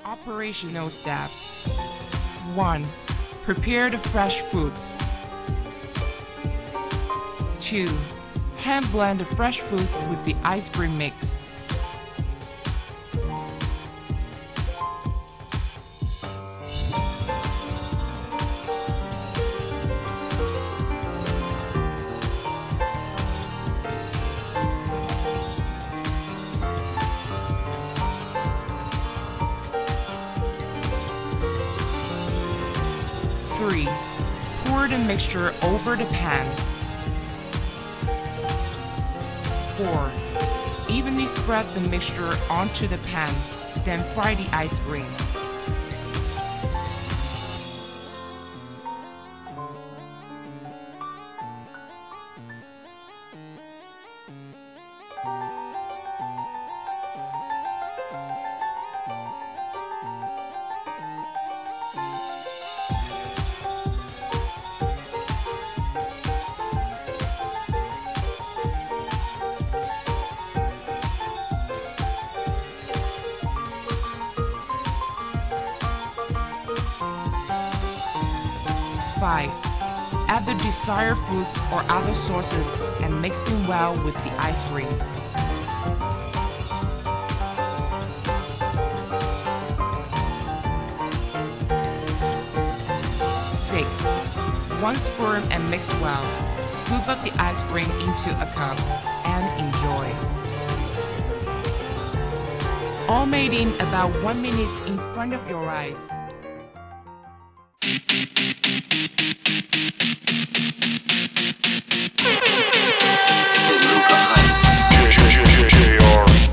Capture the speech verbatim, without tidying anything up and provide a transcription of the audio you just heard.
Operational steps. one. Prepare the fresh fruits. two. Hand blend the fresh fruits with the ice cream mix. three. Pour the mixture over the pan. four. Evenly spread the mixture onto the pan, then fry the ice cream. five. Add the desired fruits or other sauces and mix them well with the ice cream. six. Once firm and mixed well, scoop up the ice cream into a cup and enjoy. All made in about one minute in front of your eyes. J J J J R